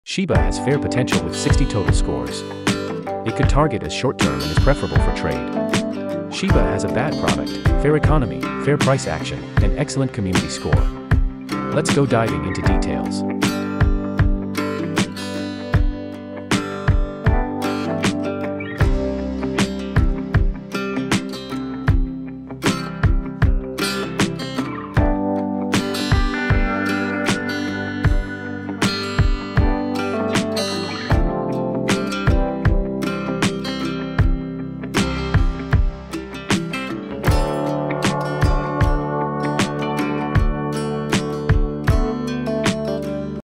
SHIBA has fair potential with 60 total scores. It could target as short-term and is preferable for trade. SHIBA has a bad product, fair economy, fair price action, and excellent community score. Let's go diving into details.